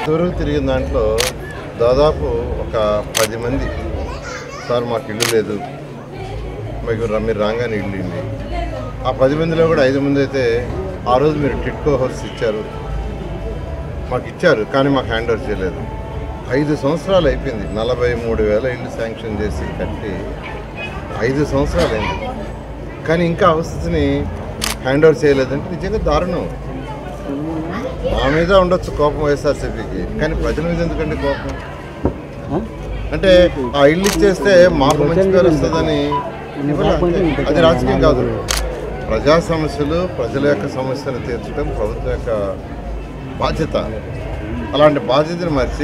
ఇంతవరకు తిరిగిన దాంట్లో దాదాపు ఒక 10 మంది సార్ మాకు ఇల్లు లేదు, మీరు రాగానే ఇల్లు ఇండి. ఆ 10 మందిలో కూడా 5 మంది అయితే ఆ రోజు మీరు టిట్కో హౌస్ ఇచ్చారు, మాకు ఇచ్చారు, కానీ మాకు హ్యాండ్ ఓవర్ చేయలేదు. 5 సంవత్సరాలు అయిపోయింది. 43,000 ఇల్లు శాంక్షన్ చేసి కట్టి 5 సంవత్సరాలు అయింది, కానీ ఇంకా హౌసెస్ని హ్యాండ్ ఓవర్ చేయలేదంటే నిజంగా దారుణం. మా మీద ఉండొచ్చు కోపం వైఎస్ఆర్సీపీకి, కానీ ప్రజల మీద ఎందుకంటే కోపం? అంటే ఆ ఇల్లు ఇచ్చేస్తే మాకు మంచి పేరు వస్తుందని అది రాజకీయం కాదు. ప్రజా సమస్యలు, ప్రజల యొక్క సమస్యలు తీర్చడం ప్రభుత్వం యొక్క బాధ్యత. అలాంటి బాధ్యతను మర్చి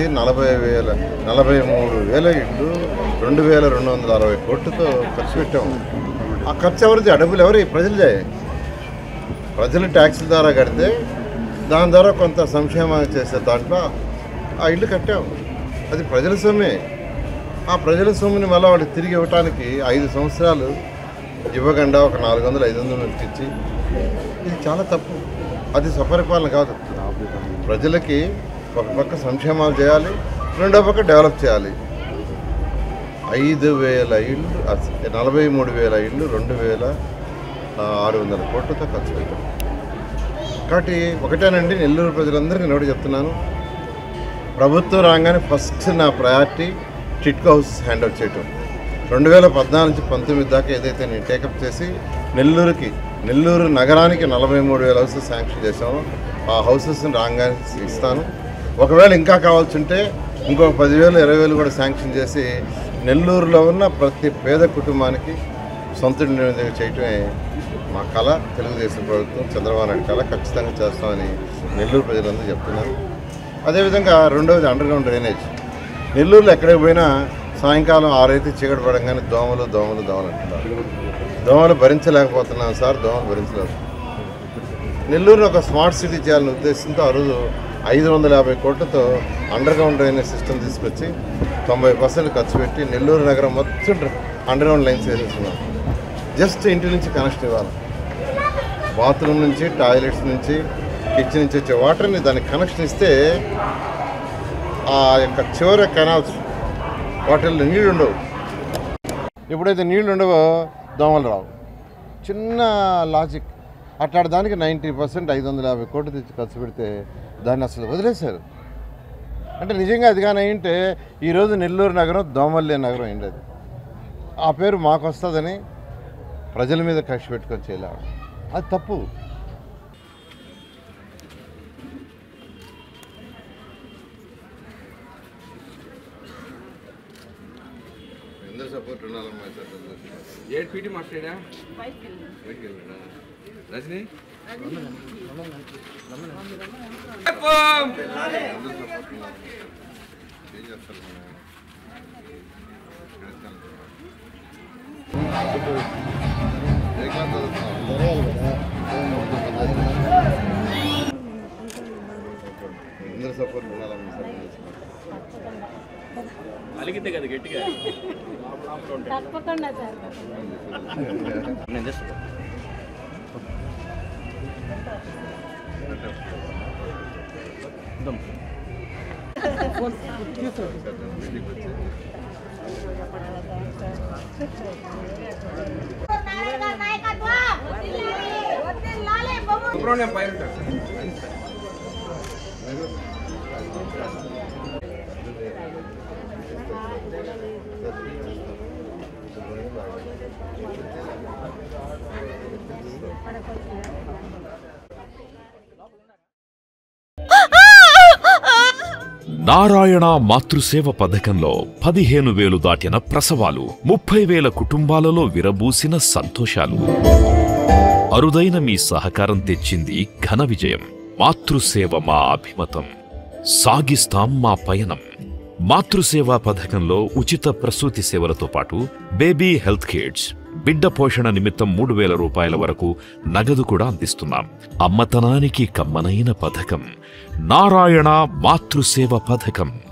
43,000 ఇళ్ళు 2,260 కోట్లతో ఖర్చు పెట్టాము. ఆ ఖర్చు ఎవరిది? డబ్బులు ఎవరి? ప్రజలదే. ప్రజలు ట్యాక్సుల ద్వారా కడితే దాని ద్వారా కొంత సంక్షేమం చేసే దాంట్లో ఆ ఇల్లు కట్టాము. అది ప్రజల సొమ్మే. ఆ ప్రజల సొమ్ముని మళ్ళీ వాళ్ళకి తిరిగి ఇవ్వటానికి 5 సంవత్సరాలు ఇవ్వకుండా ఒక 400-500 ఇచ్చి, ఇది చాలా తప్పు. అది స్వపరిపాలన కాదు. ప్రజలకి ఒక పక్క సంక్షేమాలు చేయాలి, రెండో పక్క డెవలప్ చేయాలి. 5,000 ఇళ్ళు, 43,000 ఇళ్ళు 2,600 కోట్లతో ఖర్చు పెట్టాం. కాబట్టి ఒకటేనండి, నెల్లూరు ప్రజలందరికీ నోటి చెప్తున్నాను, ప్రభుత్వం రాగానే ఫస్ట్ నా priority TIDCO house hand over చేయటం. 2014 నుంచి 19 దాకా ఏదైతే నేను టేకప్ చేసి నెల్లూరు నగరానికి 43,000 హౌసెస్ శాంక్షన్ చేసామో ఆ హౌసెస్ని రాగానే ఇస్తాను. ఒకవేళ ఇంకా కావాల్సి ఉంటే ఇంకొక 10,000-20,000 కూడా శాంక్షన్ చేసి నెల్లూరులో ఉన్న ప్రతి పేద కుటుంబానికి సొంత ఇంటి చేయటమే మా కళ. తెలుగుదేశం ప్రభుత్వం, చంద్రబాబు నాయుడు కళ. ఖచ్చితంగా చేస్తామని నెల్లూరు ప్రజలందరూ చెప్తున్నారు. అదేవిధంగా రెండవది అండర్గ్రౌండ్ డ్రైనేజ్. నెల్లూరులో ఎక్కడికి పోయినా సాయంకాలం 6 అయితే చీకటి పడంగానే దోమలు అంటున్నారు. దోమలు భరించలేకపోతున్నాం సార్, దోమలు భరించలేదు. నెల్లూరులో ఒక స్మార్ట్ సిటీ చేయాలనే ఉద్దేశంతో ఆ రోజు 550 కోట్లతో అండర్గ్రౌండ్ డ్రైనేజ్ సిస్టమ్ తీసుకొచ్చి 90% ఖర్చు పెట్టి నెల్లూరు నగరం మొత్తం అండర్గ్రౌండ్ లైన్స్ వేసేస్తున్నాం. జస్ట్ ఇంటి నుంచి కనెక్షన్ ఇవ్వాలి. బాత్రూమ్ నుంచి, టాయిలెట్స్ నుంచి, కిచెన్ నుంచి వచ్చే వాటర్ని దానికి కనెక్షన్ ఇస్తే ఆ యొక్క చివరి కెనాల్స్ వాటిల్లో నీళ్ళు ఉండవు. ఎప్పుడైతే నీళ్ళు ఉండవో దోమలు రావు. చిన్న లాజిక్. అట్లాంటి దానికి 90% 550 కోట్లు తెచ్చి ఖర్చు పెడితే దాన్ని అసలు వదిలేశారు. అంటే నిజంగా అది కానీ అయింటే ఈరోజు నెల్లూరు నగరం దోమలు లేని నగరం అయింది. అది ఆ పేరు మాకు వస్తుందని ప్రజల మీద కక్ష పెట్టుకొని చేయలేము. అది తప్పు. ఎందరు సపోర్ట్ ఉండాలమ్మా సార్? 8 ఫీట్ మాట్లాడా రజనీ ఏం చేస్తారు? ఎందరు సపోర్ట్ ఉండాలమ్మా సార్? అలిగితే కదా గట్టిగా తప్పకుండా సార్. నారాయణ మాతృసేవ పథకంలో 15,000 దాటిన ప్రసవాలు, 30,000 కుటుంబాలలో విరబూసిన సంతోషాలు. అరుదైన మీ సహకారం తెచ్చింది ఘన విజయం. మాతృసేవ మా అభిమతం, సాగిస్తాం మా పయనం. మాతృసేవా పథకంలో ఉచిత ప్రసూతి సేవలతో పాటు బేబీ హెల్త్ కిట్స్, బిడ్డ పోషణ నిమిత్తం 3,000 రూపాయల వరకు నగదు కూడా అందిస్తున్నాం. అమ్మతనానికి కమ్మనైన పథకం నారాయణ మాతృసేవ పథకం.